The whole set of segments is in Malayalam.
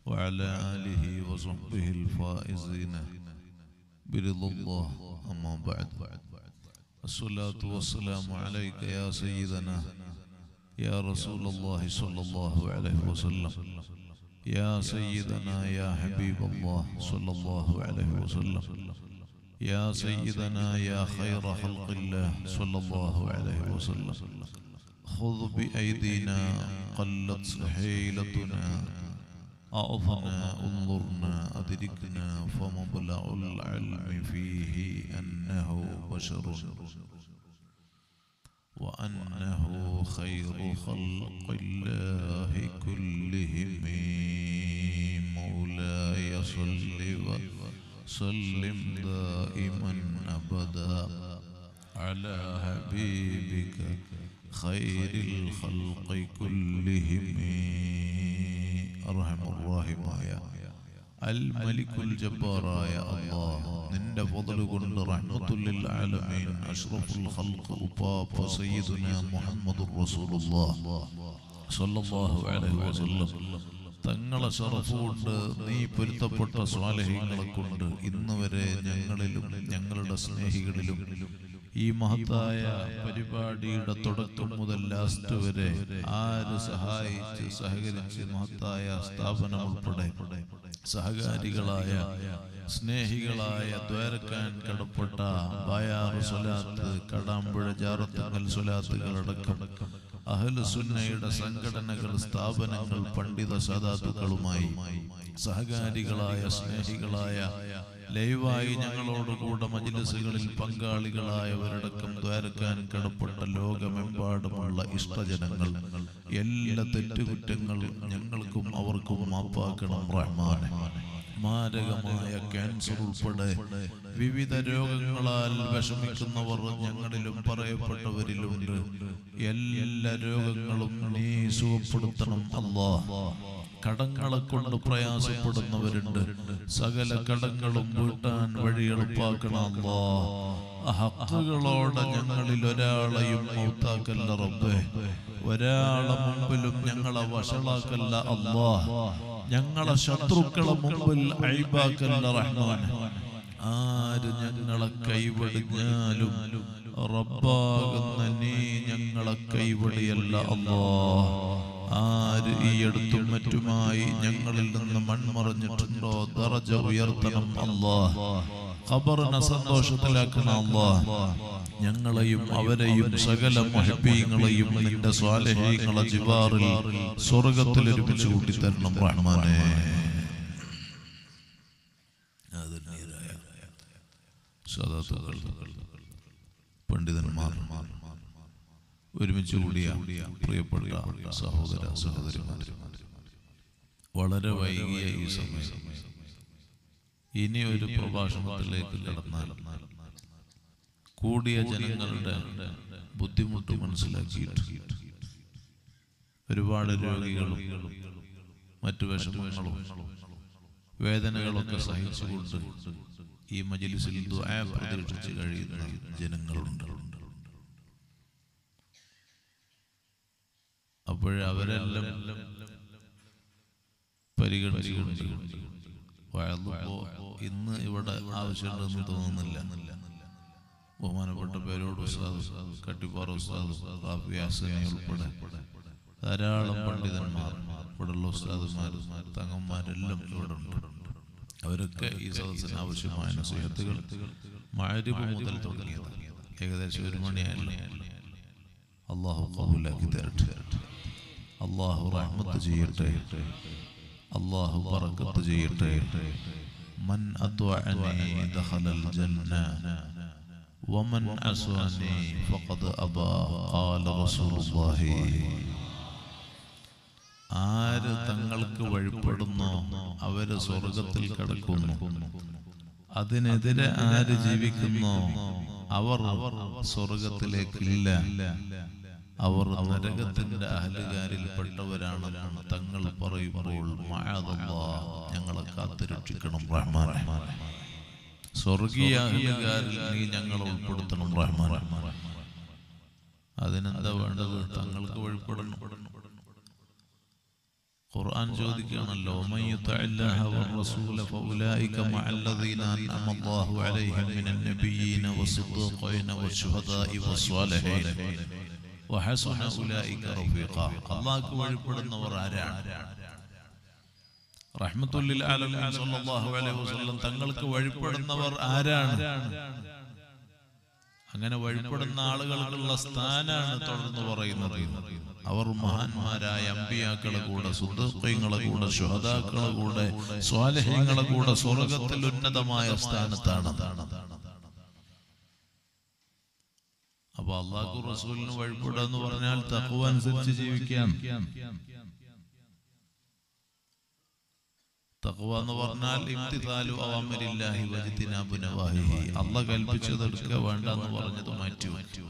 وعلى آله وصحبه الفائزين برضا الله. أما بعد، الصلاة والسلام عليك يا سيدنا يا رسول الله صلى الله عليه وسلم، يا سيدنا يا حبيب الله صلى الله عليه وسلم، يا سيدنا يا خير خلق الله صلى الله عليه وسلم. خذ بأيدينا قلت حيلتنا، أعظنا انظرنا أدركنا، فمبلغ العلم فيه أنه بشر وأنه خير خلق الله كلهم. مولاي صل وسلم دائما أبدا على حبيبك خير الخلق كلهم. أرحم الراحمين الملك الجبار يا الله، നിന്റെ ഫضل കൊണ്ട് റഹ്മത്തുൽ ആലമീൻ അഷ്റഫുൽ ഖൽഖ് ഉപ്പാപ്പ സയ്യിദുനാ മുഹമ്മദുർ റസൂലുള്ളാഹ് സ്വല്ലല്ലാഹു അലൈഹി വസല്ലം തങ്ങളെ ശറഫ് കൊണ്ട് നീ പൊരുത്തപ്പെട്ട സ്വാലിഹീങ്ങളെ കൊണ്ട് ഇന്ന് വരെ ഞങ്ങളിലും ഞങ്ങളുടെ സ്നേഹികളിലും ഈ മഹത്തായ പരിപാടിയുടെ തുടക്കം മുതൽ ലാസ്റ്റ് വരെ ആര് സഹായിച്ച് സഹകരിച്ച് മഹത്തായ സ്ഥാപനം ഉൾപ്പെടെ സഹകാരികളായ സ്നേഹികളായ ദ്വാരക്കാൻ കടപ്പെട്ട ബായാർ സ്വലാത്ത്, കടാമ്പുഴ ജാറത്തുങ്കൽ സ്വലാത്തുകളടക്കം അഹ്ലു സുന്നയുടെ സംഘടനകൾ, സ്ഥാപനങ്ങൾ, പണ്ഡിത സാദാത്തുക്കളുമായി സഹകാരികളായ സ്നേഹികളായ ലൈവായി ഞങ്ങളോടുകൂടെ മജ്ലിസുകളിൽ പങ്കാളികളായവരടക്കം ദ്വാരക്കാൻ കടപ്പെട്ട ലോകമെമ്പാടുമുള്ള ഇഷ്ടജനങ്ങൾ, എല്ലാ തെറ്റുകുറ്റങ്ങൾ ഞങ്ങൾക്കും അവർക്കും മാപ്പാക്കണം റഹ്മാനെ. മാരകമായ ക്യാൻസർ ഉൾപ്പെടെ വിവിധ രോഗങ്ങളാൽ വിഷമിക്കുന്നവർ ഞങ്ങളിലും പറയപ്പെട്ടവരിലുണ്ട്. എല്ലാ രോഗങ്ങളും നീ സുഖപ്പെടുത്തണം അല്ലാഹ്. കടങ്ങളെ കൊണ്ട് പ്രയാസപ്പെടുന്നവരുണ്ട്, സകല കടങ്ങളും വീട്ടാൻ വഴി എളുപ്പാക്കണം അല്ലാഹ്. ഹഖുകളോടെ ഞങ്ങളിൽ ഒരാളെയും മൗത്താക്കല്ല റബ്ബേ, ഒരാളെ മുമ്പിലും ഞങ്ങളെ വഷളാക്കല്ല അല്ലാഹ്. ഞങ്ങളെ ശത്രുക്കളെ മുമ്പിൽ അയ്ബാക്കല്ല റഹ്മാൻ. ആര് ഞങ്ങളെ കൈവടിഞ്ഞാലും റബ്ബാകുന്ന നീ ഞങ്ങളെ കൈവടിയല്ല അല്ലാഹ്. ആര് ഈ അടുത്തും മറ്റുമായി ഞങ്ങളിൽ നിന്ന് മൺമറഞ്ഞിട്ടുണ്ടോ ദറജ ഉയർത്തണം അല്ലാഹ്. ഖബറിനെ സന്തോഷത്തിലാക്കണം അല്ലാഹ്. ഞങ്ങളെയും അവരെയും സകല മുഹബ്ബീങ്ങളെയും നിന്റെ സ്വാലിഹീങ്ങളെ ജിവാറിൽ സ്വർഗ്ഗത്തിൽ ഒരുമിച്ച് കൂട്ടി തരണം റഹ്മാനേ. സദാത്തുക്കൾ, പണ്ഡിതന്മാർ, ഒരുമിച്ച് കൂടിയ പ്രിയപ്പെട്ട സഹോദര സഹോദരിമാർ, വളരെ വൈകിയ ഈ സമയം ഇനി ഒരു പ്രഭാഷണത്തിലേക്ക് കടന്നാൽ കൂടിയ ജനങ്ങളുടെ ബുദ്ധിമുട്ട് മനസ്സിലാക്കിയിട്ട് ഒരുപാട് രോഗികളും മറ്റു വിഷമങ്ങളും വേദനകളൊക്കെ സഹിച്ചുകൊണ്ട് ഈ മജ്ലിസിൽ ദുആ പ്രതീക്ഷിച്ച് കഴിയുന്ന ജനങ്ങളുണ്ട്. അപ്പോഴവരെല്ലാം പരിഗണിച്ചുകൊണ്ട് ഇന്ന് ഇവിടെ ആവശ്യമുണ്ടെന്ന് തോന്നുന്നില്ല. ബഹുമാനപ്പെട്ട പേരോട് ഉസ്താദ്, കട്ടിപ്പാറ ഉസ്താദ്, റാഫി ഹസനി ഉൾപ്പെടെ ധാരാളം പണ്ഡിതന്മാർ, ഇവിടെയുള്ള ഉസ്താദുമാരും തങ്ങന്മാരെല്ലാം ഇവിടെ ഉണ്ട്. അവരൊക്കെ ഈ സദസ്സിന് ആവശ്യമായ നസീഹത്തുകൾ മഗ്‌രിബ് മുതൽ തുടങ്ങിയത് ഏകദേശം 1 മണിയായല്ലോ. അല്ലാഹു ഖബൂലാക്കി തരട്ടെ, അല്ലാഹു റഹ്മത്ത് ചെയ്യട്ടെ, അല്ലാഹു ബറക്കത്ത് ചെയ്യട്ടെ. മൻ അത്വഅനി ദഖലൽ ജന്ന വമൻ അസ്വനി ഫഖദ് അബാ ഖാല റസൂലുള്ളാഹി. ആര് തങ്ങൾക്ക് വഴിപ്പെടുന്നോ അവര് സ്വർഗത്തിൽ കടക്കുന്നു, അതിനെതിരെ ആര് ജീവിക്കുന്നോ അവർ സ്വർഗത്തിലേക്കില്ല, അവർ നരകത്തിന്റെ അഹലുകാരിൽപ്പെട്ടവരാണെന്ന് തങ്ങൾ പറയുമ്പോൾ മഅദല്ലാഹ്, ഞങ്ങളെ കാത്തുരക്ഷിക്കണം റഹ്മാനെ. സ്വർഗീയ അഹലുകാരിൽ നീ ഞങ്ങളെ ഉൾപ്പെടുത്തണം റഹ്മാനെ. അതിനെന്താ വേണ്ടത്? തങ്ങൾക്ക് വഴിപ്പെടണം. ഖുർആൻ ചോദിക്കുകയാണല്ലോ മയ്യുതഇല്ലാഹ വറസൂല ഫഉലൈക മഅല്ലദീന അൻഅമ അല്ലാഹു അലൈഹിം മിനൻ നബിയ്യീന വസ്സുദ്ദീഖീന വശുഹദാഇ വസ്സാലിഹീൻ വഹസന ഉലൈക റഫീഖ. അല്ലാഹുവിന് വഴിപ്പെടുന്നവർ ആരാണ്? റഹ്മത്തുൽ ലിൽ ആലമീൻ സല്ലല്ലാഹു അലൈഹി വസല്ലം തങ്ങൾക്ക് വഴിപ്പെടുന്നവർ ആരാണ്? അങ്ങനെ വഴിപ്പെടുന്ന ആളുകൾക്കുള്ള സ്ഥാനാണ് തുടർന്ന് പറയുന്നത്. അവർ മഹാന്മാരായ അമ്പിയാക്കളുടെ കൂടെ, സുദ്ദീഖീങ്ങളുടെ കൂടെ, ശുഹദാക്കളുടെ കൂടെ, സ്വാലിഹീങ്ങളുടെ കൂടെ സ്വർഗ്ഗത്തിൽ ഉന്നതമായ സ്ഥാനത്താണ്. അപ്പൊ അല്ലാഹു റസൂലിന് വഴിപ്പെടുക എന്ന് പറഞ്ഞാൽ തഖ്വ അനുസരിച്ച് ജീവിക്കാം. തഖ്വ എന്ന് പറഞ്ഞാൽ ഇംതിസാലു അവ്വാമിരില്ലാഹി വജ്തിനാബു നവാഹിഹി. അല്ലാഹ് കൽപ്പിച്ചത് എടുക്കുക, വേണ്ട എന്ന് പറഞ്ഞത് മാറ്റി വെക്കുക.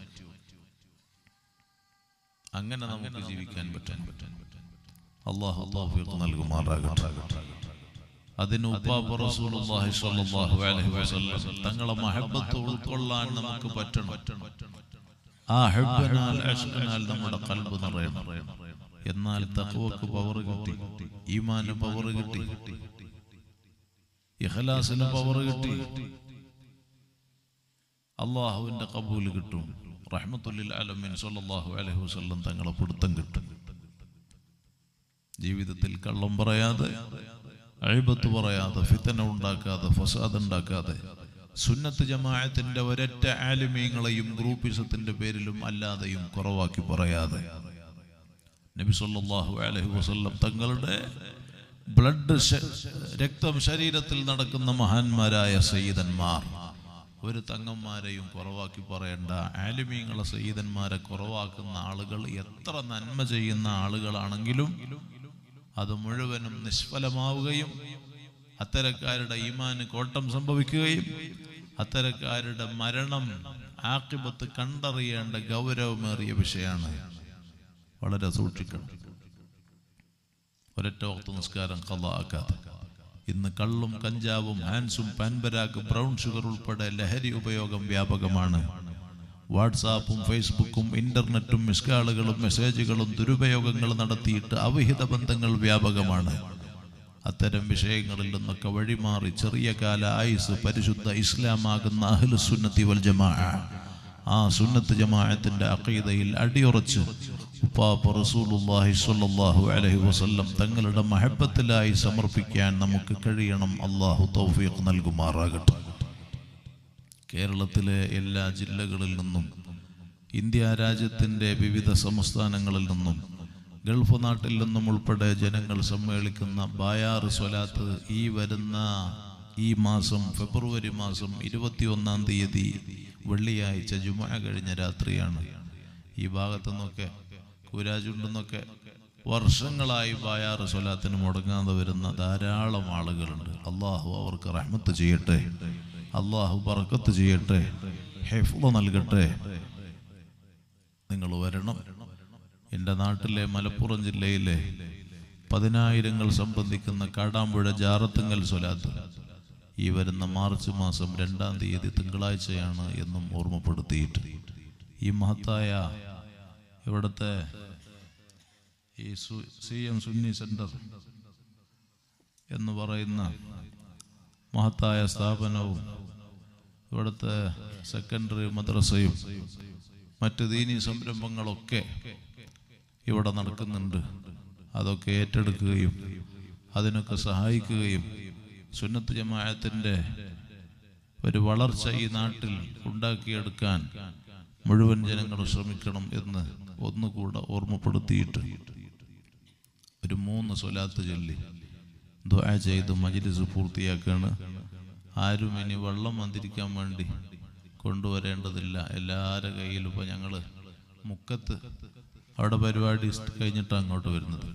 അങ്ങനെ നമുക്ക് ജീവിക്കാൻ പറ്റും. അല്ലാഹു തൗഫീഖ് നൽകുമാറാകട്ടെ. അതിന് ഉപ്പാപ്പ റസൂലുള്ളാഹി സ്വല്ലല്ലാഹു അലൈഹി വസല്ലം തങ്ങളെ മഹബ്ബത്ത് ഉൾക്കൊള്ളാൻ നമുക്ക് പറ്റണം. ആ ഹബ്ബനാൽ അശ്ഖനാൽ നമ്മുടെ ഖൽബ് നിറയണം. എന്നാൽ തഖ്വക്ക് പവർ കിട്ടി, ഈമാന് പവർ കിട്ടി, ഇഖ്ലാസിന് പവർ കിട്ടി, അല്ലാഹുവിന്റെ ഖബൂൽ കിട്ടും. റഹ്മത്തുൽ ലിൽ ആലമീൻ സല്ലല്ലാഹു അലൈഹി വസല്ലം തങ്ങളെ പിടുത്തം കിട്ടും. ജീവിതത്തിൽ കള്ളം പറയാതെ, അയ്ബത്ത് പറയാതെ, ഫിത്ന ഉണ്ടാക്കാതെ, ഫസാദ് ഉണ്ടാക്കാതെ, സുന്നത്ത് ജമാഅത്തിന്റെ ഒരൊറ്റ ആലിമീങ്ങളെയും ഗ്രൂപ്പിസത്തിന്റെ പേരിലും അല്ലാതെയും കുറവാക്കി പറയാതെ, നബി സല്ലല്ലാഹു അലൈഹി വസല്ലം തങ്ങളുടെ ബ്ലഡ് രക്തം ശരീരത്തിൽ നടക്കുന്ന മഹാന്മാരായ സയ്യിദന്മാർ, ഒരു തങ്ങന്മാരെയും കുറവാക്കി പറയേണ്ട. ആലിമീങ്ങളെ സയ്യിദന്മാരെ കുറവാക്കുന്ന ആളുകൾ എത്ര നന്മ ചെയ്യുന്ന ആളുകളാണെങ്കിലും അത് മുഴുവനും നിഷ്ഫലമാവുകയും അത്തരക്കാരുടെ ഈമാന് കോട്ടം സംഭവിക്കുകയും അത്തരക്കാരുടെ മരണം ആഖിബത്ത് കണ്ടറിയേണ്ട ഗൗരവമേറിയ വിഷയമാണ്. വളരെ സൂക്ഷിക്കണം. ഒരൊറ്റ വക്ത് നിസ്കാരം ഖളാ ആക്കാതെ. ഇന്ന് കള്ളും കഞ്ചാവും ഹാൻസും പാൻപരാഗ് ബ്രൗൺ ഷുഗർ ഉൾപ്പെടെ ലഹരി ഉപയോഗം വ്യാപകമാണ്. വാട്സാപ്പും ഫേസ്ബുക്കും ഇന്റർനെറ്റും മിസ്കാളുകളും മെസ്സേജുകളും ദുരുപയോഗങ്ങൾ നടത്തിയിട്ട് അവിഹിത ബന്ധങ്ങൾ വ്യാപകമാണ്. അത്തരം വിഷയങ്ങളിൽ നിന്നൊക്കെ വഴിമാറി ചെറിയ കാല ആയുസ് പരിശുദ്ധ ഇസ്ലാമാകുന്ന അഹ്ലുസ് സുന്നത്തി വൽ ജമാഅ, ആ സുന്നത്ത് ജമാഅത്തിന്റെ അഖീദയിൽ അടിയുറച്ച് ഉപ്പാപ്പ റസൂലുള്ളാഹി സ്വല്ലല്ലാഹു അലൈഹി വസല്ലം തങ്ങളുടെ മഹബ്ബത്തിലായി സമർപ്പിക്കാൻ നമുക്ക് കഴിയണം. അല്ലാഹു തൗഫീഖ് നൽകുമാറാകട്ടെ. കേരളത്തിലെ എല്ലാ ജില്ലകളിൽ നിന്നും, ഇന്ത്യ രാജ്യത്തിന്റെ വിവിധ സംസ്ഥാനങ്ങളിൽ നിന്നും, ഗൾഫ് നാട്ടിൽ നിന്നും ഉൾപ്പെടെ ജനങ്ങൾ സമ്മേളിക്കുന്ന ബായാർ സ്വലാത്ത് ഈ മാസം ഫെബ്രുവരി മാസം 21-ാം തീയതി വെള്ളിയാഴ്ച ജുമുഅ കഴിഞ്ഞ രാത്രിയാണ്. ഈ ഭാഗത്തു നിന്നൊക്കെ കൂരാജുണ്ടെന്നൊക്കെ വർഷങ്ങളായി ബായാർ സ്വലാത്തിന് മുടങ്ങാതെ വരുന്ന ധാരാളം ആളുകളുണ്ട്. അള്ളാഹു അവർക്ക് റഹ്മത്ത് ചെയ്യട്ടെ, അള്ളാഹു ബർക്കത്ത് ചെയ്യട്ടെ, ഹിഫ്ള് നൽകട്ടെ. നിങ്ങൾ വരണം. എൻ്റെ നാട്ടിലെ മലപ്പുറം ജില്ലയിലെ 10,000 സംബന്ധിക്കുന്ന കാടാമ്പുഴ ജാറത്തുങ്കൽ സ്വലാത്ത് ഈ വരുന്ന മാർച്ച് മാസം 2-ാം തീയതി തിങ്കളാഴ്ചയാണ് എന്നും ഓർമ്മപ്പെടുത്തിയിട്ട് ഈ മഹത്തായ ഇവിടുത്തെ ഈ CM സുന്നി സെന്റർ എന്ന് പറയുന്ന മഹത്തായ സ്ഥാപനവും ഇവിടുത്തെ സെക്കൻഡറി മദ്രസയും മറ്റ് ദീനീ സംരംഭങ്ങളൊക്കെ ഇവിടെ നടക്കുന്നുണ്ട്. അതൊക്കെ ഏറ്റെടുക്കുകയും അതിനൊക്കെ സഹായിക്കുകയും സുന്നത്ത് ജമാഅത്തിന്റെ ഒരു വളർച്ച ഈ നാട്ടിൽ ഉണ്ടാക്കിയെടുക്കാൻ മുഴുവൻ ജനങ്ങളും ശ്രമിക്കണം എന്ന് ഒന്നുകൂടെ ഓർമ്മപ്പെടുത്തിയിട്ട് ഒരു 3 സ്വലാത്ത് ചൊല്ലി ദുആ ചെയ്ത് മജ്ലിസ് പൂർത്തിയാക്കാണ്. ആരും ഇനി വെള്ളം വന്നിരിക്കാൻ വേണ്ടി കൊണ്ടുവരേണ്ടതില്ല. എല്ലാവരുടെ കയ്യിലും ഇപ്പം ഞങ്ങൾ മുക്കത്ത് അവിടെ പരിപാടി കഴിഞ്ഞിട്ട് അങ്ങോട്ട് വരുന്നത്.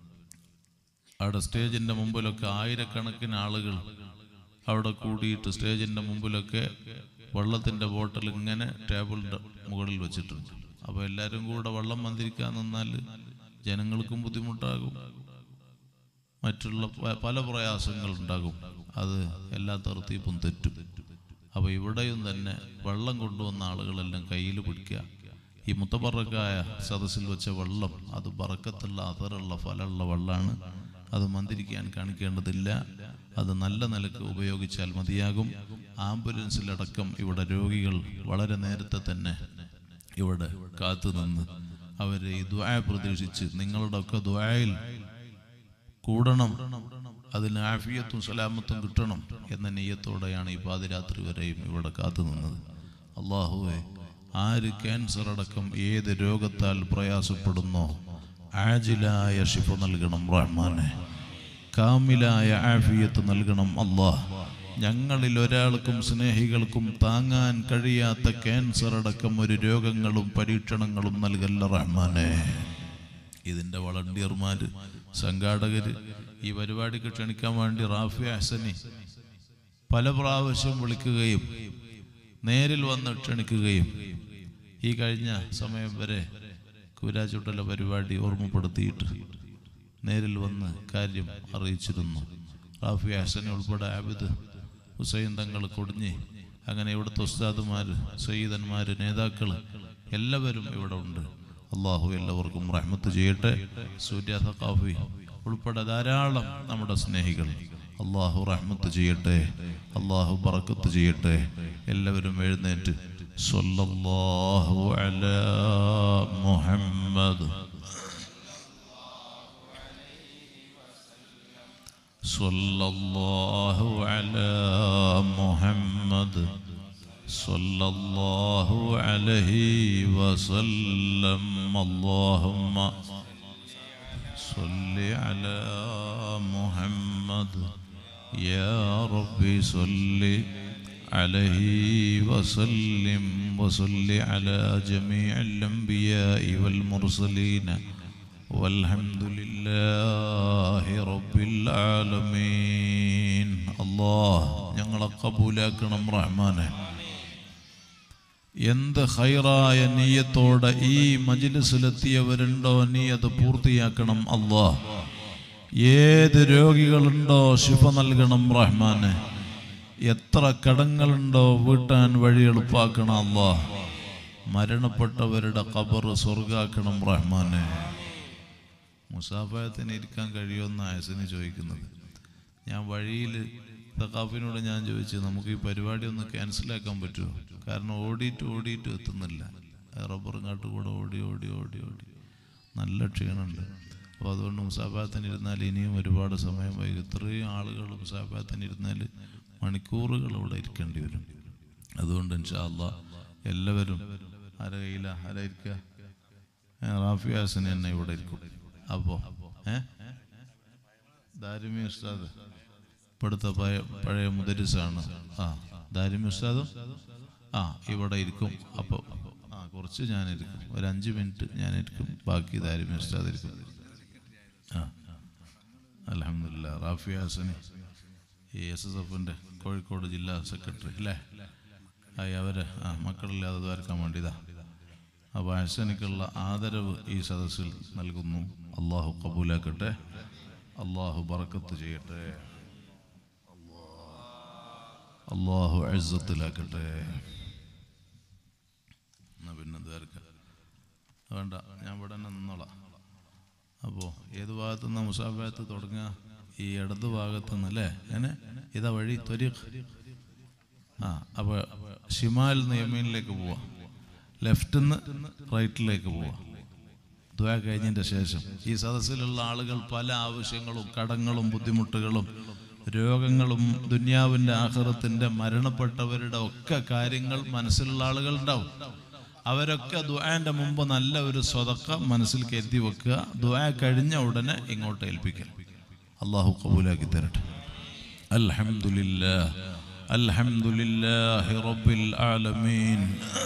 അവിടെ സ്റ്റേജിൻ്റെ മുമ്പിലൊക്കെ ആയിരക്കണക്കിന് ആളുകൾ അവിടെ കൂടിയിട്ട് സ്റ്റേജിൻ്റെ മുമ്പിലൊക്കെ വെള്ളത്തിൻ്റെ ബോട്ടിൽ ഇങ്ങനെ ടേബിളിൻ്റെ മുകളിൽ വെച്ചിട്ടുണ്ട്. അപ്പോൾ എല്ലാവരും കൂടെ വെള്ളം വന്നിരിക്കാൻ നിന്നാൽ ജനങ്ങൾക്കും ബുദ്ധിമുട്ടാകും, മറ്റുള്ള പല പ്രയാസങ്ങളുണ്ടാകും. അത് എല്ലാ തർത്തീപ്പും തെറ്റും. അപ്പോൾ ഇവിടെയും തന്നെ വെള്ളം കൊണ്ടുവന്ന ആളുകളെല്ലാം കയ്യിൽ പിടിക്കുക. ഈ മുത്തബറക്കായ സദസ്സിൽ വെച്ച വെള്ളം അത് ബറക്കത്തുള്ള അഥറുള്ള ഫലമുള്ള വെള്ളമാണ്. അത് മന്ദിരിക്കാൻ കാണിക്കേണ്ടതില്ല. അത് നല്ല നിലക്ക് ഉപയോഗിച്ചാൽ മതിയാകും. ആംബുലൻസിലടക്കം ഇവിടെ രോഗികൾ വളരെ നേരത്തെ തന്നെ ഇവിടെ കാത്തുനിന്ന് അവർ ഈ ദുആ പ്രതീക്ഷിച്ച് നിങ്ങളുടെ ഒക്കെ ദുആയിൽ കൂടണം, അതിന് ആഫിയത്തും സലാമത്തും കിട്ടണം എന്ന നിയ്യത്തോടെയാണ് ഈ പാതിരാത്രി വരെയും ഇവിടെ കാത്തുനിന്നത്. അല്ലാഹുവേ, ആര് ക്യാൻസർ അടക്കം ഏത് രോഗത്താൽ പ്രയാസപ്പെടുന്നോ ആജിലായ ശിഫ നൽകണം റഹ്മാനെ, കാമിലായ ആഫിയത്ത് നൽകണം അല്ലാഹ്. ഞങ്ങളിൽ ഒരാൾക്കും സ്നേഹികൾക്കും താങ്ങാൻ കഴിയാത്ത ക്യാൻസർ അടക്കം ഒരു രോഗങ്ങളും പരീക്ഷണങ്ങളും നൽകല്ല റഹ്മാനെ. ഇതിൻ്റെ വളണ്ടിയർമാർ, സംഘാടകർ, ഈ പരിപാടിക്ക് ക്ഷണിക്കാൻ വേണ്ടി റാഫി ഹസനി പല പ്രാവശ്യം വിളിക്കുകയും നേരിൽ വന്ന് ക്ഷണിക്കുകയും ഈ കഴിഞ്ഞ സമയം വരെ കൂരാച്ചുട്ടല പരിപാടി ഓർമ്മപ്പെടുത്തിയിട്ട് നേരിൽ വന്ന് കാര്യം അറിയിച്ചിരുന്നു. റാഫി ഹസനി ഉൾപ്പെടെ ആബിദ് ഹുസൈൻ തങ്ങൾ കൊടിഞ്ഞ്, അങ്ങനെ ഇവിടുത്തെ ഉസ്താദുമാർ, സയ്യിദന്മാർ, നേതാക്കൾ എല്ലാവരും ഇവിടെ ഉണ്ട്. അള്ളാഹു എല്ലാവർക്കും റഹ്മത്ത് ചെയ്യട്ടെ. സൂര്യ സഖാഫി ഉൾപ്പെടെ ധാരാളം നമ്മുടെ സ്നേഹികൾ, അള്ളാഹു റഹ്മത്ത് ചെയ്യട്ടെ, അള്ളാഹു ബറക്കത്ത് ചെയ്യട്ടെ. എല്ലാവരും എഴുന്നേറ്റ് സ്വല്ലല്ലാഹു അലാ മുഹമ്മദ്, സ്വല്ലല്ലാഹു അലാ മുഹമ്മദ്, സ്വല്ലല്ലാഹു അലൈഹി വസല്ലം. അല്ലാഹുമ്മ സ്വല്ലി അലാ മുഹമ്മദ് യാ റബ്ബി സ്വല്ലി അലൈഹി വസല്ലിം വസല്ലി അലാ ജമീഇൽ അംബിയാഇ വൽ മുർസലീന വൽഹംദുലില്ലാഹി റബ്ബിൽ ആലമീൻ. അല്ലാഹ് ഞങ്ങളെ ഖബൂലാക്കണം റഹ്മാനെ. എന്ത് ഖൈറായ നിയ്യത്തോടെ ഈ മജ്ലിസിലെത്തിയവരുണ്ടോ നീ അത് പൂർത്തിയാക്കണം അല്ലാഹ്. ഏത് രോഗികളുണ്ടോ ശിഫ നൽകണം റഹ്മാനെ. എത്ര കടങ്ങളുണ്ടോ വീട്ടാൻ വഴി എളുപ്പാക്കണം അല്ലാഹ്. മരണപ്പെട്ടവരുടെ ഖബർ സ്വർഗാക്കണം റഹ്മാനെ. മുസാഫയത്തിന് ഇരിക്കാൻ കഴിയുമെന്ന് ഹസനി ചോദിക്കുന്നത്. ഞാൻ വഴിയിൽ സഖാഫിനോട് ഞാൻ ചോദിച്ചു, നമുക്ക് ഈ പരിപാടി ഒന്ന് ക്യാൻസലാക്കാൻ പറ്റുമോ? കാരണം ഓടിയിട്ട് എത്തുന്നില്ല. റബ്ബറും കാട്ടുകൂടെ ഓടി നല്ല ക്ഷീണമുണ്ട്. അപ്പോൾ അതുകൊണ്ട് മുസാഫത്തിന് ഇരുന്നാൽ ഇനിയും ഒരുപാട് സമയം വൈകും. ഇത്രയും ആളുകൾ മുസാഫത്തിന് ഇരുന്നാൽ മണിക്കൂറുകൾ ഇവിടെ ഇരിക്കേണ്ടി വരും. അതുകൊണ്ട് ഇൻഷാ അല്ലാഹ് എല്ലാവരും ആരായിരിക്കുക, റാഫി ഹസനി തന്നെ ഇവിടെ ഇരിക്കും. അപ്പോൾ ദാരിമി ഉസ്താദ് ഇവിടുത്തെ പഴയ മുദരിസാണ്. ദാരിമി ഉസ്താദും ഇവിടെ ഇരിക്കും. അപ്പോൾ കുറച്ച് ഞാനിരിക്കും, ഒരു 5 മിനിറ്റ് ഞാനിരിക്കും, ബാക്കി ദാരിമി ഉസ്താദ് ഇരിക്കും. അൽഹംദുലില്ലാ. റാഫി ഹസനി ഈ SSFൻ്റെ കോഴിക്കോട് ജില്ലാ സെക്രട്ടറി അല്ലേ, അവരെ മക്കളില്ലാതെ ദ്വാരക്കാൻ വേണ്ടിയതാ. അപ്പോൾ ഹസനിക്കുള്ള ആദരവ് ഈ സദസ്സിൽ നൽകുന്നു. അള്ളാഹു കബൂലാക്കട്ടെ, അള്ളാഹു ബറക്കത്ത് ചെയ്യട്ടെ, അള്ളാഹു ഇസ്സത്തിലാക്കട്ടെ. എന്നാ പിന്നെ ദ്വാരക്കാം വേണ്ട, ഞാൻ ഇവിടെ തന്നെ നിന്നോളാം. അപ്പോൾ ഏത് ഭാഗത്തു നിന്നാണ് മുസാഫത്ത് തുടങ്ങുക? ഈ ഇടത് ഭാഗത്തു നിന്നല്ലേ? അങ്ങനെ ഇതാ വഴി ത്വരീഖ്. അപ്പോൾ ഷിമാൽ നിന്ന് യമീനിലേക്ക് പോവാം, ലെഫ്റ്റിൽ നിന്ന് റൈറ്റിലേക്ക് പോവാം. ദുആ കഴിഞ്ഞതിൻ്റെ ശേഷം ഈ സദസ്സിലുള്ള ആളുകൾ പല ആവശ്യങ്ങളും കടങ്ങളും ബുദ്ധിമുട്ടുകളും രോഗങ്ങളും ദുനിയാവിൻ്റെ ആഖിറത്തിൻ്റെ മരണപ്പെട്ടവരുടെ ഒക്കെ കാര്യങ്ങൾ മനസ്സിലുള്ള ആളുകളുണ്ടാവും. അവരൊക്കെ ദുആന്റെ മുമ്പ് നല്ല ഒരു സ്വതക്ക മനസ്സിൽ കരുതി വെക്കുക. ദുആ കഴിഞ്ഞ ഉടനെ ഇങ്ങോട്ട് ഏൽപ്പിക്കുക. അല്ലാഹു ഖബൂലാക്കി തരട്ടെ. അൽഹംദുലില്ലാഹ് അൽഹംദുലില്ലാഹി റബ്ബിൽ ആലമീൻ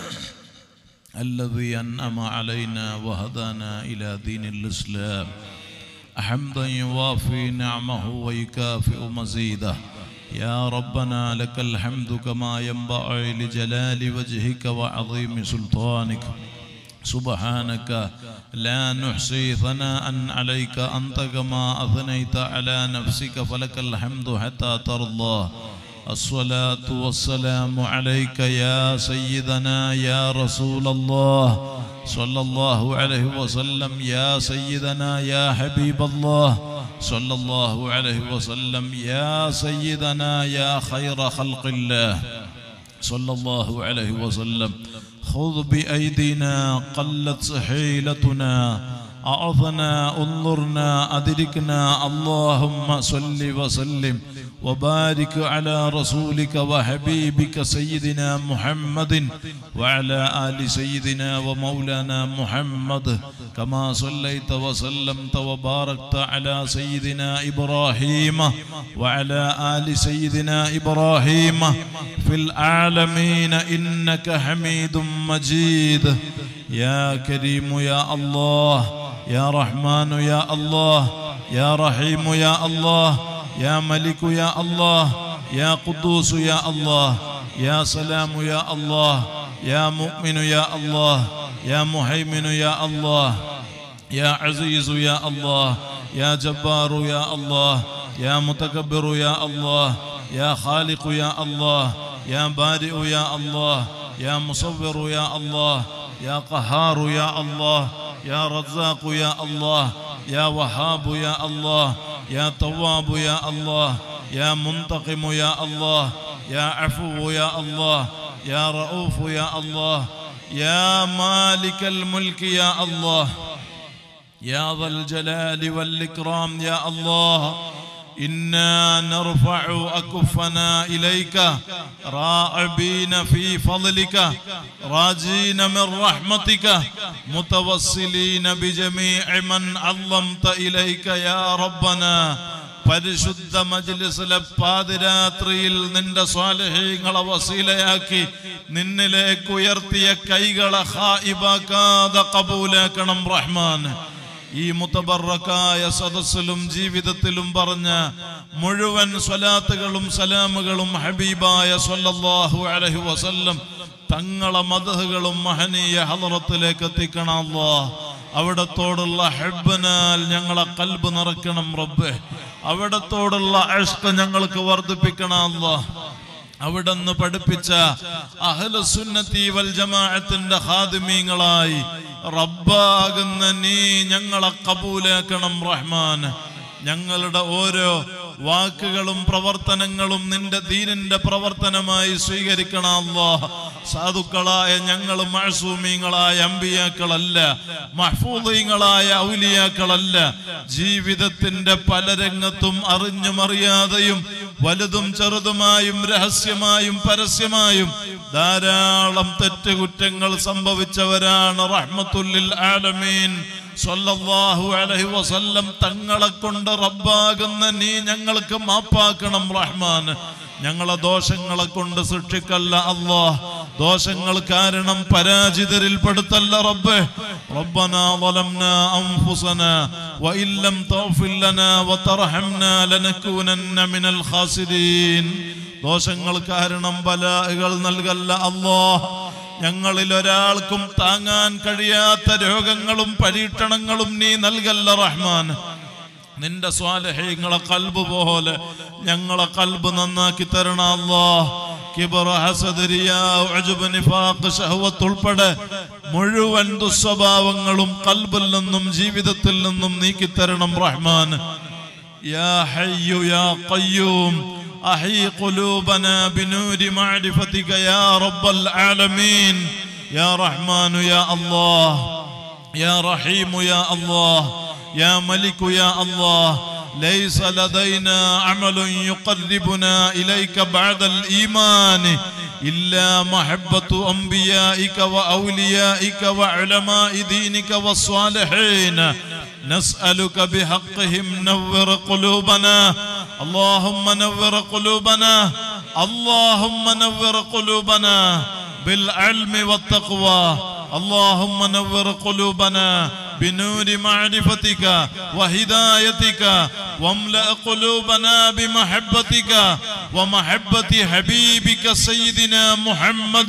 الذي أنعم علينا وهدانا إلى دين الإسلام حمدا يوافي نعمه ويكافئ مزيده. يا ربنا لك الحمد كما ينبغي لجلال وجهك وعظيم سلطانك. سبحانك لا نحصي ثناء عليك أنت كما أثنيت على نفسك فلك الحمد حتى ترضى. الصلاة والسلام عليك يا سيدنا يا رسول الله صلى الله عليه وسلم. يا سيدنا يا حبيب الله صلى الله عليه وسلم يا سيدنا يا خير خلق الله صلى الله عليه وسلم خذ بأيدينا قلت حيلتنا أعظنا انظرنا أدركنا اللهم صل وسلم وبارك على رسولك وحبيبك سيدنا محمد وعلى آل سيدنا ومولانا محمد كما صليت وسلمت وباركت على سيدنا إبراهيم وعلى آل سيدنا إبراهيم في العالمين إنك حميد مجيد. يا كريم يا الله، يا رحمن يا الله، يا رحيم يا الله، يا ملك يا الله، يا قدوس يا الله، يا سلام يا الله، يا مؤمن يا الله، يا مهيمن يا الله، يا عزيز يا الله، يا جبار يا الله، يا متكبر يا الله، يا خالق يا الله، يا بارئ يا الله، يا مصور يا الله، يا قهار يا الله، يا رزاق يا الله، يا وهاب يا الله، يا تواب يا الله، يا منتقم يا الله، يا عفو يا الله، يا رؤوف يا الله، يا مالك الملك يا الله، يا ذا الجلال والإكرام يا الله. إنا نرفع أكفنا إليك راعبين في فضلك راجين من رحمتك متوسلين بجميع من عظمت إليك يا ربنا. പരിശുദ്ധ മജ്ലിസിലെ പാതിരാത്രിയിൽ നിന്റെ സ്വാലിഹീങ്ങളെ വസീലയാക്കി നിന്നിലേക്ക് ഉയർത്തിയ കൈകളെ ഖായിബാക്കാതെ ഖബൂലാക്കണം റഹ്മാൻ. ഈ മുതബറക്കായ സദസ്സിലും ജീവിതത്തിലും പറഞ്ഞ മുഴുവൻ സ്വലാത്തുകളും സലാമുകളും ഹബീബായ സ്വല്ലല്ലാഹു അലൈഹി വസല്ലം തങ്ങളെ മദ്ഹുകളും മഹനീയ ഹളറത്തിലേക്ക് എത്തിക്കണം അല്ലാഹ്. അവിടത്തോടുള്ള ഹബ്ബനാൽ ഞങ്ങളെ ഖൽബ് നിറയ്ക്കണം റബ്ബേ. അവിടത്തോടുള്ള ഇഷ്ഖ് ഞങ്ങൾക്ക് വർദ്ധിപ്പിക്കണം അല്ലാഹ്. അവിടുന്ന് പഠിപ്പിച്ച അഹ്ലുസുന്നത്തി വൽ ജമാഅത്തിന്റെ ഖാദിമീങ്ങളായി റബ്ബാകുന്ന നീ ഞങ്ങളെ ഖബൂലാക്കണം റഹ്മാൻ. ഞങ്ങളുടെ ഓരോ വാക്കുകളും പ്രവർത്തനങ്ങളും നിന്റെ ദീനിന്റെ പ്രവർത്തനമായി സ്വീകരിക്കണം അല്ലാഹ്. സാധുക്കളായ ഞങ്ങൾ മഅസൂമീങ്ങളായ അമ്പിയാക്കളല്ല, മഹ്ഫൂദീങ്ങളായ ഔലിയാക്കളല്ല. ജീവിതത്തിന്റെ പല രംഗത്തും അറിഞ്ഞും അറിയാതെയും വലുതും ചെറുതുമായും രഹസ്യമായും പരസ്യമായും ധാരാളം തെറ്റുകുറ്റങ്ങൾ സംഭവിച്ചവരാണ്. റഹ്മത്തുല്ലിൽ ആലമീൻ സ്വല്ലല്ലാഹു അലൈഹി വസല്ലം തങ്ങളെ കൊണ്ട് റബ്ബാകുന്ന നീ ഞങ്ങൾക്ക് മാപ്പാക്കണം റഹ്മാൻ. ഞങ്ങളെ ദോഷങ്ങളെ കൊണ്ട് ശിക്ഷിക്കല്ല അല്ലാഹ്. ദോഷങ്ങൾ കാരണം പരാജിതരിൽ പെടുത്തല്ല റബ്ബേ. റബ്ബനാ ളലംനാ അൻഫുസനാ വഇൻ ലം തഗ്ഫിർ ലനാ വതർഹംനാ ലനകൂനന്ന മിനൽ ഖാസിരീൻ. ദോഷങ്ങൾ കാരണം ബലാകൾ നൽകല്ല അല്ലാഹ്. ഞങ്ങളിൽ ഒരാൾക്കും താങ്ങാൻ കഴിയാത്ത രോഗങ്ങളും പരീക്ഷണങ്ങളും നീ നൽകല്ല റഹ്മാൻ. നിന്റെ സ്വാലിഹീങ്ങളെ ഖൽബ് പോലെ ഞങ്ങളെ ഖൽബ് നന്നാക്കി തരണം അല്ലാഹ്. കിബ്ർ, ഹസദ്, റിയാ, ഉജ്ബ്, നിഫാഖ്, ശഹവത്ത് ഉൾപ്പെടെ മുഴുവൻ ദുസ്വഭാവങ്ങളും ഖൽബിൽ നിന്നും ജീവിതത്തിൽ നിന്നും നീക്കി തരണം റഹ്മാൻ. യാ ഹയ്യു യാ ഖയ്യൂം أحي قلوبنا بنور معرفتك يا رب العالمين. يا رحمن يا الله، يا رحيم يا الله، يا ملك يا الله. ليس لدينا عمل يقربنا إليك بعد الإيمان إلا محبة أنبيائك وأوليائك وعلماء دينك والصالحين. نسألك بحقهم نور قلوبنا. اللهم نور قلوبنا، اللهم نور قلوبنا بالعلم والتقوى. اللهم نور قلوبنا بنور معرفتك وهدايتك واملأ قلوبنا بمحبتك ومحبة حبيبك سيدنا محمد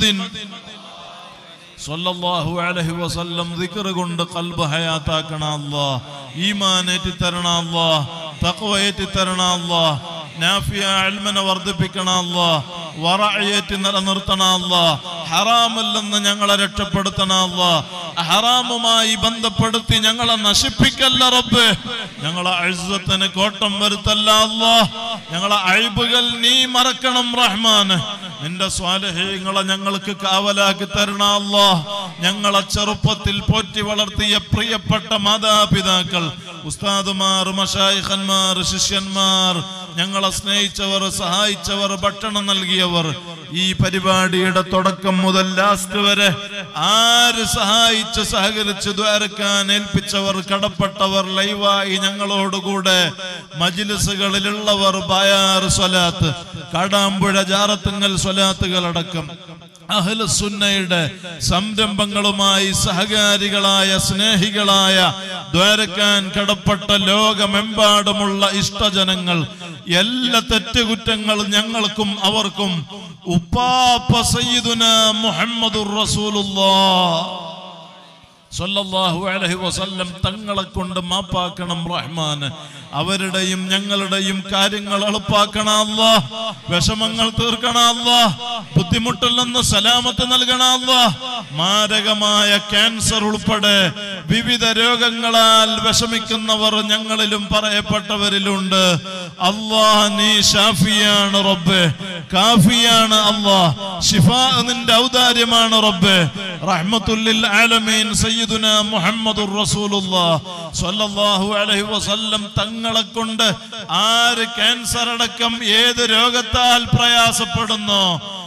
സല്ലല്ലാഹു അലൈഹി വസല്ലം. ദിക്ർ കൊണ്ട് ഖൽബ് ഹയാത്താക്കണം അല്ലാഹ്. ഈമാൻ ഏറ്റി തരണം അല്ലാഹ്. തഖ്വ ഏറ്റി തരണം അല്ലാഹ്. നാഫിയ ഇൽമിനെ വർദ്ധിപ്പിക്കണം അല്ലാഹ്. വറഅ ഏറ്റി നിലനിർത്തണം അല്ലാഹ്. ഹറാമിൽ നിന്ന് ഞങ്ങളെ രക്ഷപ്പെടുത്തണം അല്ലാഹ്. ഹറാമുമായി ബന്ധപ്പെടുത്തി ഞങ്ങളെ നശിപ്പിക്കല്ല റബ്ബേ. ഞങ്ങളെ ഇസ്സത്തിന് കോട്ടം വരുത്തല്ല അല്ലാഹ്. ഞങ്ങളെ അയ്ബുകൾ നീ മറക്കണം റഹ്മാൻ. നിന്റെ സ്വാലിഹീങ്ങളെ ഞങ്ങൾക്ക് കാവലാക്കി തരണം അല്ലാഹ്. ഞങ്ങളെ ചെറുപ്പത്തിൽ പോറ്റി വളർത്തിയ പ്രിയപ്പെട്ട മാതാപിതാക്കൾ, ഉസ്താദുമാർ, മശായിഖന്മാർ, ശിഷ്യന്മാർ, ഞങ്ങളെ സ്നേഹിച്ചവർ, സഹായിച്ചവർ, ഭക്ഷണം നൽകിയവർ, ഈ പരിപാടിയുടെ തുടക്കം മുതൽ ലാസ്റ്റ് വരെ ആര് സഹായിച്ച് സഹകരിച്ച് ദ്വാരക്കാൻ ഏൽപ്പിച്ചവർ, കടപ്പെട്ടവർ, ലൈവായി ഞങ്ങളോടുകൂടെ മജ്ലിസുകളിലുള്ളവർ, ബയാർ സ്വലാത്ത്, കാടാമ്പുഴ ജാറത്തുങ്ങൽ സ്വലാത്തുകളടക്കം അഹ്ലുസുന്നയുടെ സംരംഭങ്ങളുമായി സഹകാരികളായ സ്നേഹികളായ ദ്വാരക്കാൻ കടപ്പെട്ട ലോകമെമ്പാടുമുള്ള ഇഷ്ടജനങ്ങൾ, എല്ലാ തെറ്റുകുറ്റങ്ങൾ ഞങ്ങൾക്കും അവർക്കും ഉപ്പാപ്പ സയ്യിദുനാ മുഹമ്മദുർ റസൂലുള്ളാഹ് സ്വല്ലല്ലാഹു അലൈഹി വസല്ലം തങ്ങളെ കൊണ്ട് മാപ്പാക്കണം റഹ്മാൻ. അവരുടെയും ഞങ്ങളുടെയും കാര്യങ്ങൾ എളുപ്പാക്കണം അല്ലാഹ്. വിഷമങ്ങൾ തീർക്കണം അല്ലാഹ്. ബുദ്ധിമുട്ടിൽ നിന്ന് സലാമത്ത് നൽകണം അല്ലാഹ്. മാരകമായ ക്യാൻസർ ഉൾപ്പെടെ വിവിധ രോഗങ്ങളാൽ വിഷമിക്കുന്നവർ ഞങ്ങളിലും പറയപ്പെട്ടവരിലുണ്ട്. അല്ലാഹ് നീ ഷാഫിയാണ് റബ്ബേ, കാഫിയാണ് അല്ലാഹ്. ശിഫാ നിന്റെ ഔദാര്യമാണ് റബ്ബേ. റഹ്മത്തുൽ ലിൽ ആലമീൻ സയ്യിദുനാ മുഹമ്മദുർ റസൂലുള്ളാഹ് സ്വല്ലല്ലാഹു അലൈഹി വസല്ലം തങ്ങളെ കൊണ്ട് ആര് ക്യാൻസർ അടക്കം ഏത് രോഗത്താൽ പ്രയാസപ്പെടുന്നു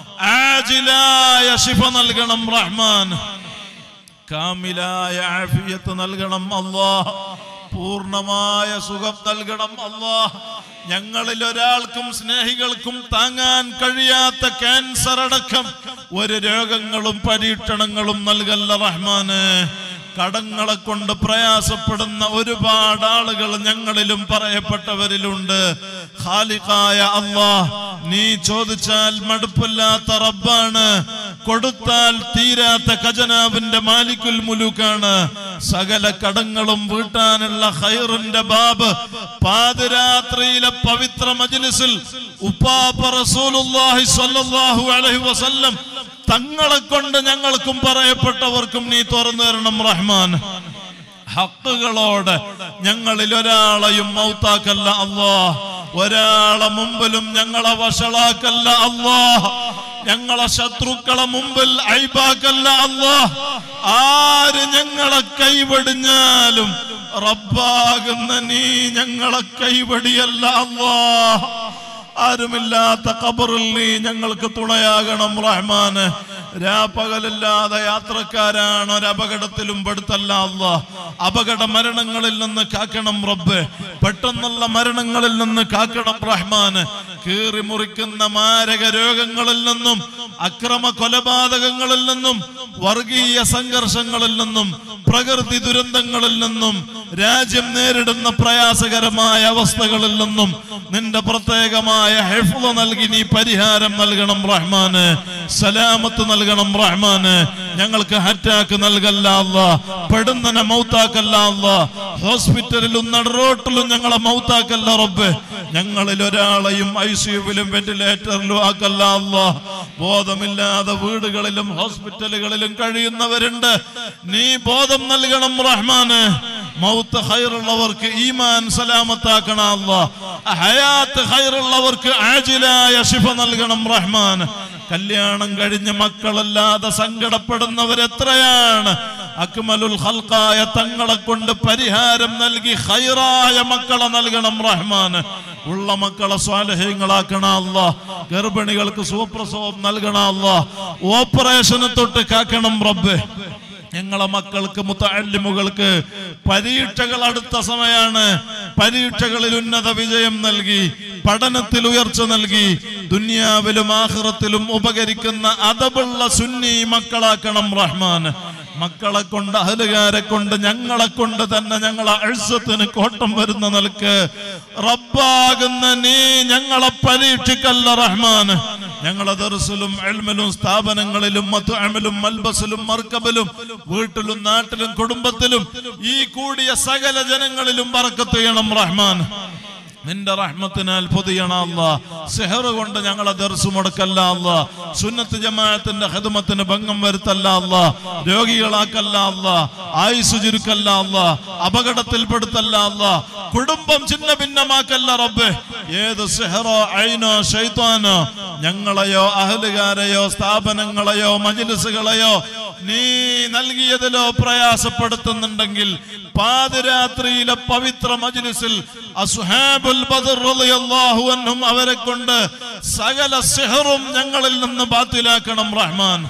ആജിലായ ശിഫ നൽകണം റഹ്മാൻ. കാമിലായ ആഫിയത്ത് നൽകണം അല്ലാഹ്. പൂർണ്ണമായ സുഖം നൽകണം അല്ലാഹ്. ഞങ്ങളിൽ ഒരാൾക്കും സ്നേഹികൾക്കും താങ്ങാൻ കഴിയാത്ത ക്യാൻസർ അടക്കം ഒരു രോഗങ്ങളും പരീക്ഷണങ്ങളും നൽകല്ല റഹ്മാന്. കടങ്ങളെ കൊണ്ട് പ്രയാസപ്പെടുന്ന ഒരുപാട് ആളുകൾ ഞങ്ങളിലും പറയപ്പെട്ടവരിലുണ്ട്. ഖാലിഖായ അല്ലാഹ്, നീ ചോദിച്ചാൽ മടുപ്പില്ലാത്ത റബ്ബാണ്, കൊടുത്താൽ തീരാത്ത ഖജനാവിന്റെ മാലിക്കുൽ മുലൂക്കാണ്. സകല കടങ്ങളും വീട്ടാനുള്ള ഖൈറിന്റെ ബാബ് പാതിരാത്രിയിലെ പവിത്ര മജ്ലിസിൽ ഉപ്പാപ്പ റസൂലുള്ളാഹി സ്വല്ലല്ലാഹു അലൈഹി വസല്ലം തങ്ങളെ കൊണ്ട് ഞങ്ങൾക്കും പറയപ്പെട്ടവർക്കും നീ തുറന്നു തരണം റഹ്മാൻ. ഹക്കുകളോട് ഞങ്ങളിൽ ഒരാളെയും മൗത്താക്കല്ല അല്ലാഹ്. ഒരാളെ മുമ്പിലും ഞങ്ങളെ വഷളാക്കല്ല അല്ലാഹ്. ഞങ്ങളെ ശത്രുക്കളെ മുമ്പിൽ ഐബാക്കല്ല അല്ലാഹ്. ആര് ഞങ്ങളെ കൈവടിഞ്ഞാലും റബ്ബാകുന്ന നീ ഞങ്ങളെ കൈവടിയല്ല അല്ലാഹ്. ആരുമില്ലാത്ത ഖബറിൽ നീ ഞങ്ങൾക്ക് തുണയാകണം റഹ്മാന്. രാപ്പകലില്ലാതെ യാത്രക്കാരാണ്, ഒരപകടത്തിലും പെടുത്തല്ല അല്ലാഹ്. അപകട മരണങ്ങളിൽ നിന്ന് കാക്കണം റബ്ബേ. പെട്ടെന്നുള്ള മരണങ്ങളിൽ നിന്ന് കാക്കണം റഹ്മാന്. കീറി മുറിക്കുന്ന മാരക രോഗങ്ങളിൽ നിന്നും, അക്രമ കൊലപാതകങ്ങളിൽ നിന്നും, വർഗീയ സംഘർഷങ്ങളിൽ നിന്നും, പ്രകൃതി ദുരന്തങ്ങളിൽ നിന്നും, രാജ്യം നേരിടുന്ന പ്രയാസകരമായ അവസ്ഥകളിൽ നിന്നും നിന്റെ പ്രത്യേകമായ ഹിഫ്ള് നൽകി നീ പരിഹാരം നൽകണം റഹ്മാന്. സലാമത്ത് നൽകണം റഹ്മാന്. ഞങ്ങൾക്ക് അറ്റാക്ക് നൽകല്ല അല്ലാഹ്. പെടുന്നനെ മൗത്താക്കല്ല അല്ലാഹ്. ഹോസ്പിറ്റലിലും നടുറോട്ടിലും ഞങ്ങളെ മൗത്താക്കല്ല റബ്ബേ. ഞങ്ങളിൽ ഒരാളെയും ICUവിലും വെന്റിലേറ്ററിലും ആക്കല്ല അല്ലാഹ്. ബോധമില്ലാതെ വീടുകളിലും ഹോസ്പിറ്റലുകളിലും കഴിയുന്നവരുണ്ട്. നീ ബോധം നൽകണം റഹ്മാന്. മൗത്ത് ഖൈറുള്ളവർക്ക് ഈമാൻ സലാമത്താക്കണം അല്ലാഹ്. ഹയാത്ത് ഖൈറുള്ളവർക്ക് ആജിലായ ശിഫ നൽകണം റഹ്മാൻ. കല്യാണം കഴിഞ്ഞ് മക്കളല്ലാതെ സങ്കടപ്പെടുന്നവരെത്രയാണ്. അക്മലുൽ ഖൽഖായ തങ്ങളെ കൊണ്ട് പരിഹാരം നൽകി ഖൈറായ മക്കളെ നൽകണം റഹ്മാൻ. ഉള്ള മക്കളെ സ്വാലിഹീങ്ങളാക്കണം അല്ലാഹ്. ഗർഭിണികൾക്ക് സുപ്രസവം നൽകണം അല്ലാഹ്. ഓപ്പറേഷന് തൊട്ട് കാക്കണം റബ്ബേ. ഞങ്ങളെ മക്കൾക്ക്, മുതഅല്ലിമുകൾക്ക് പരീക്ഷകൾ അടുത്ത സമയമാണ്. പരീക്ഷകളിൽ ഉന്നത വിജയം നൽകി, പഠനത്തിൽ ഉയർച്ച നൽകി, ദുനിയാവിലും ആഖിറത്തിലും ഉപകരിക്കുന്ന അദബുള്ള സുന്നി മക്കളാക്കണം റഹ്മാൻ. മക്കളെ കൊണ്ട്, അഹലുകാരെ കൊണ്ട്, ഞങ്ങളെ കൊണ്ട് തന്നെ ഞങ്ങളെ ഇസ്സത്തിന് കോട്ടം വരുന്ന നിലക്ക് റബ്ബാകുന്ന നീ ഞങ്ങളെ പരീക്ഷിക്കല്ല റഹ്മാൻ. ഞങ്ങളെ ദർസിലും ഇൽമിലും സ്ഥാപനങ്ങളിലും മത്അമിലും മൽബസിലും മർക്കബിലും വീട്ടിലും നാട്ടിലും കുടുംബത്തിലും ഈ കൂടിയ സകല ജനങ്ങളിലും ബറക്കത്ത് ചെയ്യണം റഹ്മാൻ. നിന്റെ റഹ്മത്തിനാൽ പൊതിയണ അല്ലാഹ്. സിഹർ കൊണ്ട് ഞങ്ങളെ ദർസ് മുടക്കല്ല അല്ലാഹ്. സുന്നത്ത് ജമാഅത്തിന്റെ ഖിദ്മത്തിന് ഭംഗം വരുത്തല്ല അല്ലാഹ്. രോഗികളാക്കല്ല അല്ലാഹ്. ആയുസ് ചുരുക്കല്ല അല്ലാഹ്. അപകടത്തിൽപ്പെടുത്തല്ല അല്ലാഹ്. കുടുംബം ചിന്ന ഭിന്നമാക്കല്ല റബ്ബേ. ഏത് സിഹറോ ഐനോ ശൈത്വാനോ ഞങ്ങളെയോ അഹ്ലുകാരെയോ സ്ഥാപനങ്ങളെയോ മജ്ലിസുകളെയോ നീ നൽകിയതിലോ പ്രയാസപ്പെടുത്തുന്നുണ്ടെങ്കിൽ പാതിരാത്രിയിലെ പവിത്ര മജ്ലിസിൽ അസ്ഹാബുൽ ബദർ റളിയല്ലാഹു അൻഹും അവരെ കൊണ്ട് സകല സിഹറും ഞങ്ങളിൽ നിന്ന് ബാത്തിലാക്കണം റഹ്മാൻ.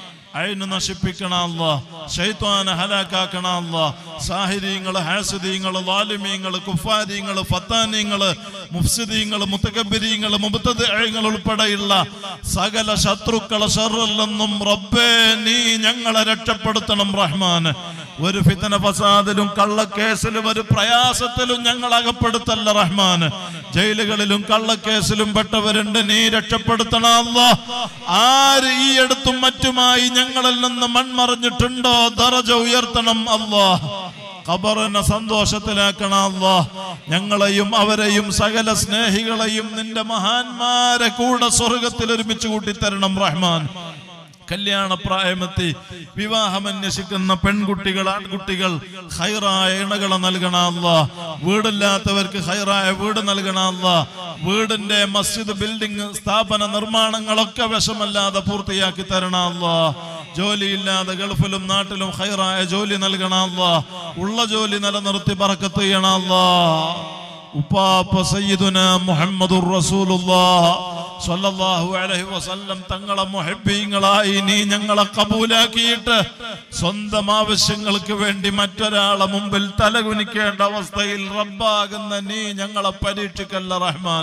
ഐന് നശിപ്പിക്കണ അല്ലാഹ്. ശൈത്വാനെ ഹലാക്കാക്കണ അല്ലാഹ്. സാഹിരീങ്ങള്, ഹാസിദീങ്ങള്, ളാലിമീങ്ങള്, കുഫാരീങ്ങള്, ഫത്താനീങ്ങള്, മുഫ്സിദീങ്ങള്, മുതകബ്ബിരീങ്ങള്, മുബ്തദിഈങ്ങൾ ഉൾപ്പെടെയുള്ള സകല ശത്രുക്കളെ ശർറിൽ നിന്നും റബ്ബേ നീ ഞങ്ങളെ രക്ഷപ്പെടുത്തണം റഹ്മാൻ. ഒരു ഫിത്ന ഫസാദിലും കള്ളക്കേസിലും ഒരു പ്രയാസത്തിലും ഞങ്ങൾ അകപ്പെടുത്തല്ല റഹ്മാൻ. ജയിലുകളിലും കള്ളക്കേസിലും പെട്ടവരുണ്ട്, നീ രക്ഷപ്പെടുത്തണം അല്ലാഹ്. ആര് ഈ അടുത്തും മറ്റുമായി ഞങ്ങളിൽ നിന്ന് മൺമറഞ്ഞിട്ടുണ്ടോ ദറജ ഉയർത്തണം അല്ലാഹ്. ഖബറിനെ സന്തോഷത്തിലാക്കണം അല്ലാഹ്. ഞങ്ങളെയും അവരെയും സകല സ്നേഹികളെയും നിന്റെ മഹാന്മാരെ കൂടെ സ്വർഗത്തിൽ ഒരുമിച്ച് കൂട്ടിത്തരണം റഹ്മാൻ. കല്യാണ പ്രായമെത്തി വിവാഹം അന്വേഷിക്കുന്ന പെൺകുട്ടികൾ, ആൺകുട്ടികൾ ഖൈറായ ഇണകളെ നൽകണ അല്ലാഹ്. വീടില്ലാത്തവർക്ക് ഖൈറായ വീട് നൽകണ അല്ലാഹ്. വീടിന്റെ മസ്ജിദ്, ബിൽഡിംഗ്, സ്ഥാപന നിർമ്മാണങ്ങളൊക്കെ വിഷമല്ലാതെ പൂർത്തിയാക്കി തരണ അല്ലാഹ്. ജോലിയില്ലാതെ ഗൾഫിലും നാട്ടിലും ഖൈറായ ജോലി നൽകണ അല്ലാഹ്. ഉള്ള ജോലി നിലനിർത്തി ബറക്കത്ത് ചെയ്യണ അല്ലാഹ്. ഉപ്പാപ്പ സയ്യിദുനാ മുഹമ്മദുർ റസൂലുള്ളാഹ് സ്വല്ലല്ലാഹു അലൈഹി വസല്ലം തങ്ങളെ മുഹബ്ബീങ്ങളായി നീ ഞങ്ങളെ കബൂലാക്കിയിട്ട് സ്വന്തം ആവശ്യങ്ങൾക്ക് വേണ്ടി മറ്റൊരാളെ മുമ്പിൽ തലകുനിക്കേണ്ട അവസ്ഥയിൽ റബ്ബാകുന്ന നീ ഞങ്ങളെ പരീക്ഷിക്കല്ല റഹ്മാൻ.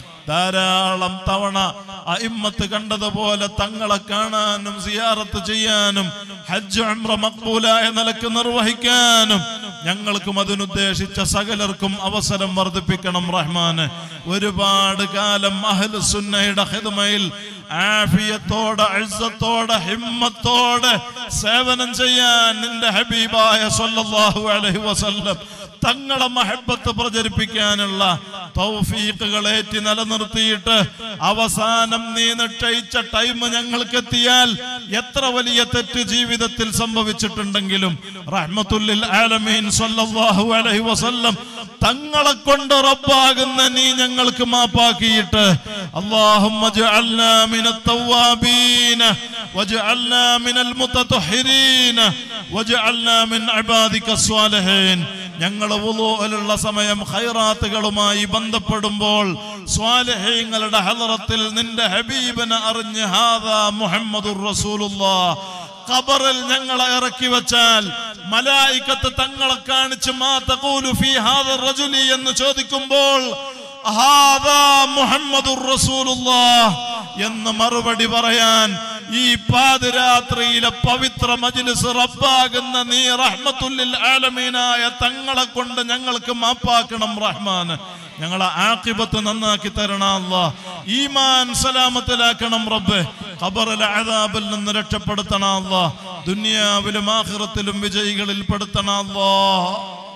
ധാരാളം തവണ അഇമ്മത്ത് കണ്ടതുപോലെ തങ്ങളെ കാണാനും സിയാറത്ത് ചെയ്യാനും ഹജ്ജ് ഉംറ മഖ്ബൂലായ നിലക്ക് നിർവഹിക്കാനും ഞങ്ങൾക്കും അതിനുദ്ദേശിച്ച സകലർക്കും അവസരം വർദ്ധിപ്പിക്കണം റഹ്മാൻ. ഒരുപാട് കാലം അഹ്ലു സുന്നയുടെ ഖിദ്മയിൽ ആഫിയത്തോടെ, ഇസ്സത്തോടെ, ഹിമ്മത്തോടെ സേവനം ചെയ്യാൻ നിന്റെ ഹബീബായ സ്വല്ലല്ലാഹു അലൈഹി വസല്ലം തങ്ങളെ മഹബത്ത് പ്രചരിപ്പിക്കാനുള്ള തൗഫീഖുകൾ ഏറ്റി നിലനിർത്തിയിട്ട് അവസാനം നീ നിശ്ചയിച്ച ടൈം ഞങ്ങൾക്ക് എത്തിയാൽ എത്ര വലിയ തെറ്റ് ജീവിതത്തിൽ സംഭവിച്ചിട്ടുണ്ടെങ്കിലും റഹ്മത്തുല്ലിൽ ആലമീൻ സ്വല്ലല്ലാഹു അലൈഹി വസല്ലം തങ്ങളെ കൊണ്ട് റബ്ബാകുന്ന നീ ഞങ്ങൾക്ക് മാപ്പാക്കിയിട്ട് അല്ലാഹുമ്മ ജഅൽനാ മിനത് തവ്വാബീന വജഅൽനാ മിനൽ മുതതഹിരീന വജഅൽനാ മിൻ ഇബാദികസ് സ്വാലിഹീൻ. ഞങ്ങൾ വുളൂഇലുള്ള സമയം ഖൈറാത്തുകളുമായി ബന്ധപ്പെടുമ്പോൾ സ്വാലിഹീങ്ങളുടെ ഹളറത്തിൽ നിന്റെ ഹബീബിനെ അറിഞ്ഞ് ഹാദാ മുഹമ്മദുർ റസൂലുള്ളാഹ് ഖബറിൽ ഞങ്ങളെ ഇറക്കി വെച്ചാൽ മലായികത്ത് തങ്ങളെ കാണിച്ച് മാ തഖൂലു ഫീ ഹാദാ റജുലി എന്ന് ചോദിക്കുമ്പോൾ ഹാദാ മുഹമ്മദുർ റസൂലുള്ളാഹ് എന്ന് മറുപടി പറയാൻ ഈ പാതിരാത്രിയിലെ പവിത്ര മജ്ലിസ് റബ്ബാകുന്ന നീ റഹ്മത്തുല്ലിൽ ആലമീനായ തങ്ങളെ കൊണ്ട് ഞങ്ങൾക്ക് മാപ്പാക്കണം റഹ്മാൻ. ഞങ്ങളെ ആഖിബത്ത് നന്നാക്കി തരണം അല്ലാഹ്. ഈമാൻ സലാമത്തിലാക്കണം റബ്ബേ. ഖബറിലെ അദാബിൽ നിന്ന് രക്ഷപ്പെടുത്തണം അല്ലാഹ്. ദുനിയാവിലും ആഖിറത്തിലും വിജയികളിൽ പെടുത്തണം അല്ലാഹ്.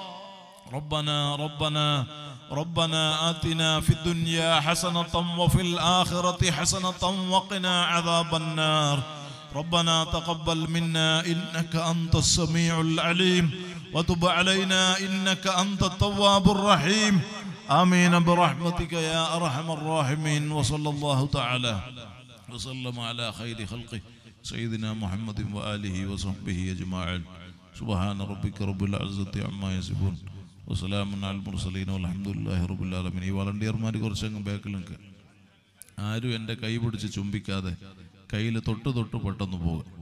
ربنا آتنا في الدنيا حسنة وفي الآخرة حسنة وقنا عذاب النار. ربنا تقبل منا إنك أنت السميع العليم وتب علينا إنك أنت التواب الرحيم. آمين برحمتك يا أرحم الراحمين. وصلى الله تعالى وسلم على خير خلقه سيدنا محمد وآله وصحبه أجمعين. سبحان ربك رب العزة عما يصفون വസ്സലാമുൻ അലൽ മുർസലീൻ വൽഹംദുലില്ലാഹി റബ്ബിൽ ആലമീൻ. ഈ വളണ്ടിയർമാർ കുറച്ചങ്ങ് ബാക്കിൽ നിൽക്കുക. ആരും എൻ്റെ കൈ പിടിച്ച് ചുംബിക്കാതെ കയ്യിൽ തൊട്ട് പെട്ടെന്ന് പോകുക.